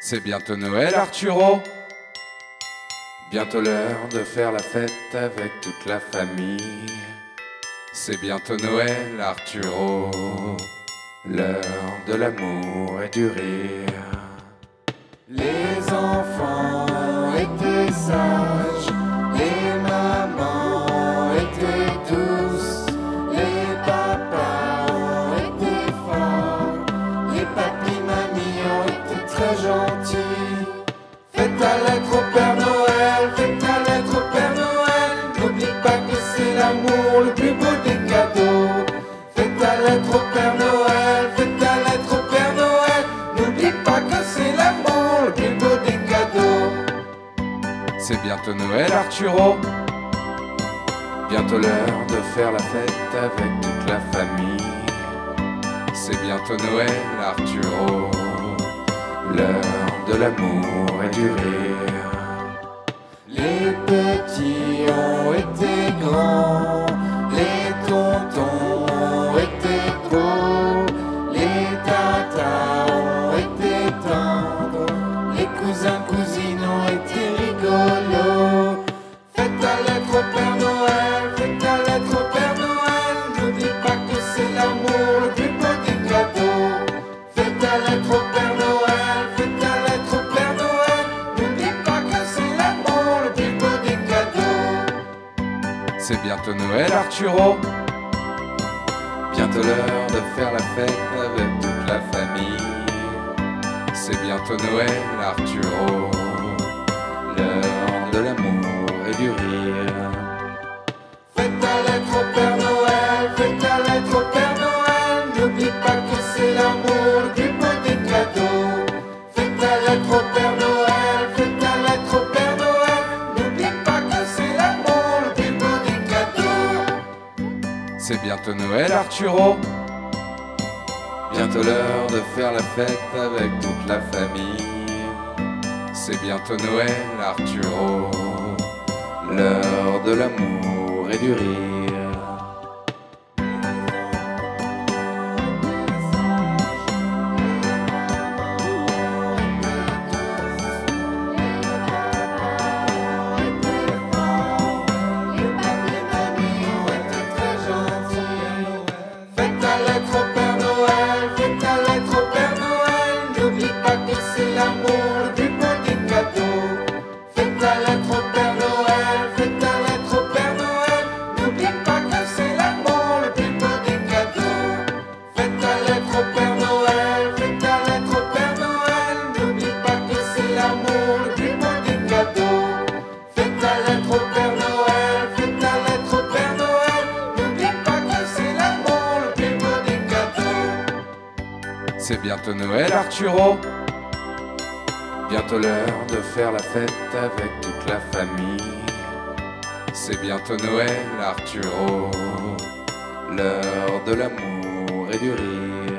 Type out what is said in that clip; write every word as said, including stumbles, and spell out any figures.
C'est bientôt Noël, Arturo. Bientôt l'heure de faire la fête avec toute la famille. C'est bientôt Noël, Arturo. L'heure de l'amour et du rire. Les enfants étaient sages, les mamans étaient douces, les papas ont été forts, les papis mamies ont été très gentils. Faites ta lettre au Père Noël, faites ta lettre au Père Noël, n'oublie pas que c'est l'amour le plus beau des cadeaux. Faites ta lettre au Père Noël, faites ta lettre au Père Noël, n'oublie pas que c'est l'amour le plus beau des cadeaux. C'est bientôt Noël, Arturo. Bientôt l'heure de faire la fête avec toute la famille. C'est bientôt Noël, Arturo. L'heure de l'amour et du rire. Les petits ont été grands, les tontons ont été beaux, les tatas ont été tendres, les cousins cousines ont été rigolos. Faites ta lettre au Père Noël, faites ta lettre au Père Noël, n'oublie pas que c'est l'amour le plus beau des cadeaux. Faites ta lettre au Père Noël, faites ta lettre au Père Noël, n'oublie pas que c'est l'amour le plus beau des cadeaux. C'est bientôt Noël, Arturo. Bientôt l'heure de faire la fête avec toute la famille. C'est bientôt Noël, Arturo. L'heure de l'amour et du rire. Faites ta lettre au Père Noël, faites ta lettre au Père Noël, n'oublie pas que c'est l'amour le plus beau des cadeaux. Faites ta lettre au Père Noël, faites ta lettre au Père Noël, n'oublie pas que c'est l'amour le plus beau des cadeaux. C'est bientôt Noël, Arturo. Bientôt l'heure de faire la fête avec toute la famille. C'est bientôt Noël, Arturo. L'heure de l'amour et du rire. Faites ta lettre au Père Noël, faites ta lettre au Père Noël, n'oublie pas que c'est l'amour le plus beau des cadeaux. Faites ta lettre au Père Noël, faites ta lettre au Père Noël, n'oublie pas que c'est l'amour le plus beau des cadeaux. Faites ta lettre au Père Noël, faites ta lettre au Père Noël, n'oublie pas que c'est l'amour le plus beau des cadeaux. Faites ta lettre au Père Noël, faites ta lettre au Père Noël, n'oublie pas que c'est l'amour le plus beau des cadeaux. C'est bientôt Noël, Arturo. Bientôt l'heure de faire la fête avec toute la famille. C'est bientôt Noël, Arturo. L'heure de l'amour et du rire.